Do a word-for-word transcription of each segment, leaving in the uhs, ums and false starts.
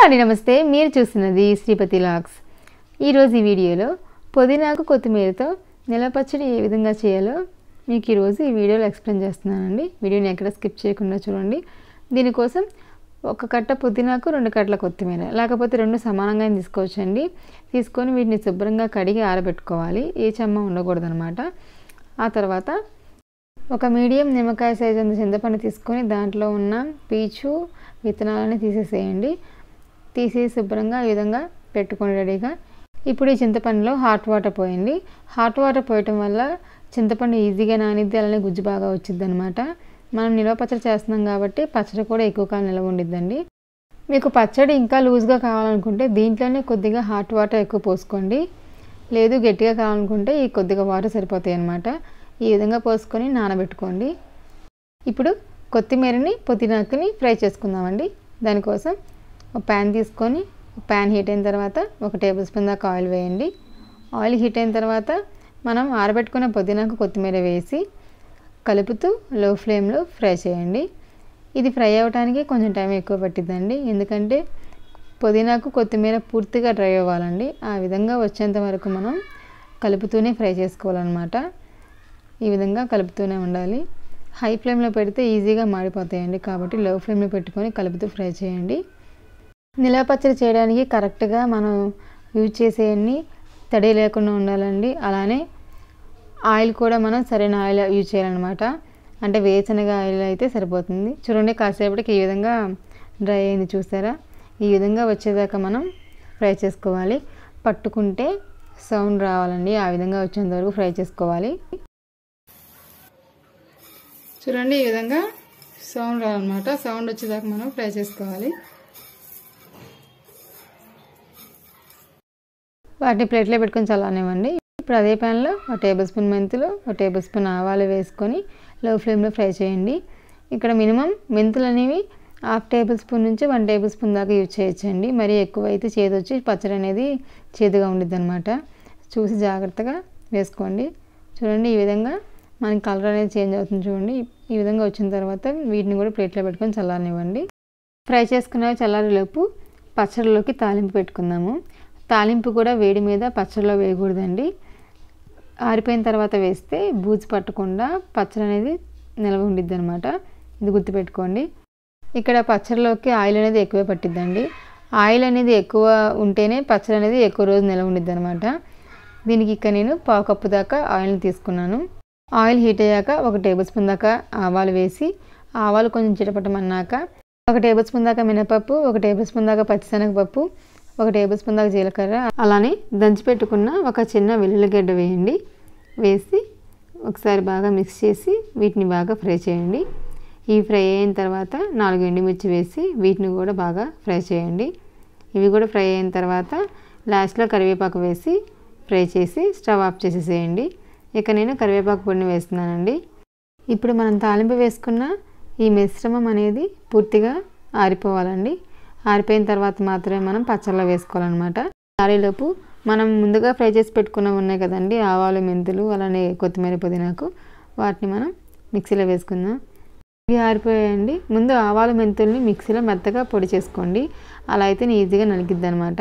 అండి నమస్తే మీరు చూస్తున్నది శ్రీపతి లాగ్స్. ఈరోజు ఈ వీడియోలో పుదీనాకు కొత్తిమీరతో నిలవ పచ్చడి ఏ విధంగా చేయాలో మీకు ఈరోజు ఈ వీడియోలో ఎక్స్ప్లెయిన్ చేస్తున్నానండి. వీడియోని ఎక్కడ స్కిప్ చేయకుండా చూడండి. దీనికోసం ఒక కట్ట పుదీనాకు రెండు కట్టల కొత్తిమీర లేకపోతే రెండు సమానంగా తీసుకోవచ్చండి. తీసుకొని వీటిని శుభ్రంగా కడిగి ఆరబెట్టుకోవాలి. ఏ చెమ్మ ఉండకూడదు అనమాట. ఆ తర్వాత ఒక మీడియం నిమ్మకాయ సైజు అంత చింతపండు తీసుకొని దాంట్లో ఉన్న పీచు విత్తనాలని తీసేసేయండి. తీసి శుభ్రంగా ఈ విధంగా పెట్టుకొని రెడీగా. ఇప్పుడు ఈ చింతపండులో హాట్ వాటర్ పోయండి. హాట్ వాటర్ పోయటం వల్ల చింతపండు ఈజీగా నానిద్ది, అలానే గుజ్జు బాగా వచ్చిద్ది అనమాట. మనం నిల్వ పచ్చడి చేస్తున్నాం కాబట్టి పచ్చడి కూడా ఎక్కువ కాలం నిల్వ ఉండిద్దండి. మీకు పచ్చడి ఇంకా లూజ్గా కావాలనుకుంటే దీంట్లోనే కొద్దిగా హాట్ వాటర్ ఎక్కువ పోసుకోండి. లేదు గట్టిగా కావాలనుకుంటే ఈ కొద్దిగా వాటర్ సరిపోతాయి అన్నమాట. ఈ విధంగా పోసుకొని నానబెట్టుకోండి. ఇప్పుడు కొత్తిమీరని పుదీనాకుని ఫ్రై చేసుకుందామండి. దానికోసం ఒక ప్యాన్ తీసుకొని ప్యాన్ హీట్ అయిన తర్వాత ఒక టేబుల్ స్పూన్ దాకా ఆయిల్ వేయండి. ఆయిల్ హీట్ అయిన తర్వాత మనం ఆరబెట్టుకున్న పుదీనాకు కొత్తిమీర వేసి కలుపుతూ లో ఫ్లేమ్లో ఫ్రై చేయండి. ఇది ఫ్రై అవ్వడానికి కొంచెం టైం ఎక్కువ పట్టిద్దండి. ఎందుకంటే పుదీనాకు కొత్తిమీర పూర్తిగా డ్రై అవ్వాలండి. ఆ విధంగా వచ్చేంత వరకు మనం కలుపుతూనే ఫ్రై చేసుకోవాలన్నమాట. ఈ విధంగా కలుపుతూనే ఉండాలి. హై ఫ్లేమ్లో పెడితే ఈజీగా మాడిపోతాయండి. కాబట్టి లో ఫ్లేమ్లో పెట్టుకొని కలుపుతూ ఫ్రై చేయండి. నిలవ పచ్చడి చేయడానికి కరెక్ట్గా మనం యూజ్ చేసేవన్నీ తడి లేకుండా ఉండాలండి. అలానే ఆయిల్ కూడా మనం సరైన ఆయిల్ యూజ్ చేయాలన్నమాట. అంటే వేరుశనగ ఆయిల్ అయితే సరిపోతుంది. చూడండి కాసేపటికి ఈ విధంగా డ్రై అయింది చూసారా. ఈ విధంగా వచ్చేదాకా మనం ఫ్రై చేసుకోవాలి. పట్టుకుంటే సౌండ్ రావాలండి. ఆ విధంగా వచ్చేంత వరకు ఫ్రై చేసుకోవాలి. చూడండి ఈ విధంగా సౌండ్ రావాలన్నమాట. సౌండ్ వచ్చేదాకా మనం ఫ్రై చేసుకోవాలి. వాటిని ప్లేట్లో పెట్టుకొని చల్లనివ్వండి. ఇప్పుడు అదే ప్యాన్లో ఒక టేబుల్ స్పూన్ మెంతులు, ఒక టేబుల్ స్పూన్ ఆవాలు వేసుకొని లో ఫ్లేమ్లో ఫ్రై చేయండి. ఇక్కడ మినిమం మెంతులు అనేవి హాఫ్ టేబుల్ స్పూన్ నుంచి వన్ టేబుల్ స్పూన్ దాకా యూజ్ చేయొచ్చండి. మరీ ఎక్కువ అయితే చేదు వచ్చి పచ్చడి అనేది చేదుగా ఉండిద్ది అనమాట. చూసి జాగ్రత్తగా వేసుకోండి. చూడండి ఈ విధంగా మనకి కలర్ అనేది చేంజ్ అవుతుంది చూడండి. ఈ విధంగా వచ్చిన తర్వాత వీటిని కూడా ప్లేట్లో పెట్టుకొని చల్లారనివ్వండి. ఫ్రై చేసుకున్న చల్లారిలోపు పచ్చడిలోకి తాలింపు పెట్టుకుందాము. తాలింపు కూడా వేడి మీద పచ్చడిలో వేయకూడదండి. ఆరిపోయిన తర్వాత వేస్తే బూజు పట్టకుండా పచ్చడి అనేది నిల్వ ఉండిద్ది అనమాట. ఇది గుర్తుపెట్టుకోండి. ఇక్కడ పచ్చడిలోకి ఆయిల్ అనేది ఎక్కువే పట్టిద్దండి. ఆయిల్ అనేది ఎక్కువ ఉంటేనే పచ్చడి అనేది ఎక్కువ రోజు నిల్వ ఉండిద్ది అనమాట. దీనికి ఇక్కడ నేను పావు కప్పు దాకా ఆయిల్ని తీసుకున్నాను. ఆయిల్ హీట్ అయ్యాక ఒక టేబుల్ స్పూన్ దాకా ఆవాలు వేసి ఆవాలు కొంచెం చిటపటమన్నాక ఒక టేబుల్ స్పూన్ దాకా మినపప్పు, ఒక టేబుల్ స్పూన్ దాకా పచ్చిశనగపప్పు, ఒక టేబుల్ స్పూన్ దాకా జీలకర్ర, అలానే దంచి పెట్టుకున్న ఒక చిన్న వెల్లుల్లిగడ్డ వేయండి. వేసి ఒకసారి బాగా మిక్స్ చేసి వీటిని బాగా ఫ్రై చేయండి. ఈ ఫ్రై అయిన తర్వాత నాలుగు ఎండుమిర్చి వేసి వీటిని కూడా బాగా ఫ్రై చేయండి. ఇవి కూడా ఫ్రై అయిన తర్వాత లాస్ట్లో కరివేపాకు వేసి ఫ్రై చేసి స్టవ్ ఆఫ్ చేసేసేయండి. ఇక నేను కరివేపాకు పొడిని వేస్తున్నానండి. ఇప్పుడు మనం తాలింపు వేసుకున్న ఈ మిశ్రమం అనేది పూర్తిగా ఆరిపోవాలండి. ఆరిపోయిన తర్వాత మాత్రమే మనం పచ్చళ్ళలో వేసుకోవాలన్నమాట. ఆరేలోపు మనం ముందుగా ఫ్రై చేసి పెట్టుకున్నవి ఉన్నాయి కదండి, ఆవాలు, మెంతులు, అలానే కొత్తిమీర, పుదీనాకు, వాటిని మనం మిక్సీలో వేసుకుందాం. ఇవి ఆరిపోయాయండి. ముందు ఆవాలు, మెంతుల్ని మిక్సీలో మెత్తగా పొడి చేసుకోండి. అలా అయితే ఈజీగా నలిగిద్ది అనమాట.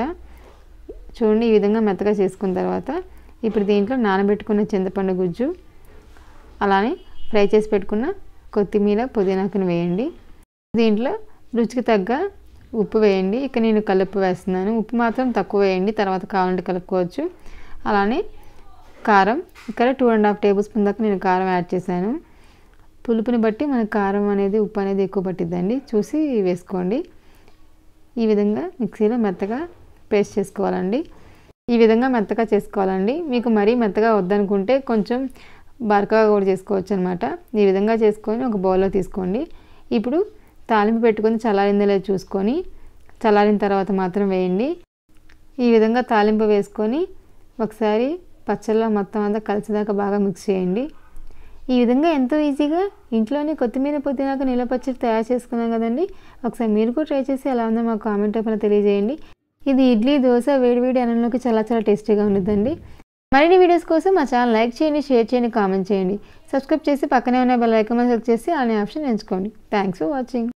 చూడండి ఈ విధంగా మెత్తగా చేసుకున్న తర్వాత ఇప్పుడు దీంట్లో నానబెట్టుకున్న చింతపండు గుజ్జు, అలానే ఫ్రై చేసి పెట్టుకున్న కొత్తిమీర, పుదీనాకుని వేయండి. దీంట్లో రుచికి తగ్గ ఉప్పు వేయండి. ఇక నేను కలుపు వేస్తున్నాను. ఉప్పు మాత్రం తక్కువ వేయండి, తర్వాత కావాలంటే కలుపుకోవచ్చు. అలానే కారం, ఇక్కడ two and half tablespoon దాకా నేను కారం యాడ్ చేశాను. పులుపుని బట్టి మనకు కారం అనేది ఉప్పు అనేది ఎక్కువ పట్టిద్దండి, చూసి వేసుకోండి. ఈ విధంగా మిక్సీలో మెత్తగా పేస్ట్ చేసుకోవాలండి. ఈ విధంగా మెత్తగా చేసుకోవాలండి. మీకు మరీ మెత్తగా వద్దనుకుంటే కొంచెం బరకగా కూడా చేసుకోవచ్చు అనమాట. ఈ విధంగా చేసుకొని ఒక బౌల్లో తీసుకోండి. ఇప్పుడు తాలింపు పెట్టుకొని చల్లారిందో లేదో చూసుకొని చల్లారిన తర్వాత మాత్రం వేయండి. ఈ విధంగా తాలింపు వేసుకొని ఒకసారి పచ్చళ్ళలో మొత్తం అంతా కలిసేదాకా బాగా మిక్స్ చేయండి. ఈ విధంగా ఎంతో ఈజీగా ఇంట్లోనే కొత్తిమీర, పుదీనాకు నిల్వ పచ్చడి తయారు చేసుకున్నాం కదండి. ఒకసారి మీరు కూడా ట్రై చేసి ఎలా ఉందో మాకు కామెంట్ రూపంలో తెలియజేయండి. ఇది ఇడ్లీ, దోశ, వేడివేడి అన్నంలోకి చాలా చాలా టేస్టీగా ఉంటుందండి. మరిన్ని వీడియోస్ కోసం మా ఛానల్ లైక్ చేయండి, షేర్ చేయండి, కామెంట్ చేయండి. సబ్స్క్రైబ్ చేసి పక్కనే ఉన్న బెల్ ఐకాన్ మీద క్లిక్ చేసి అనే ఆప్షన్ ఎంచుకోండి. Thanks for watching.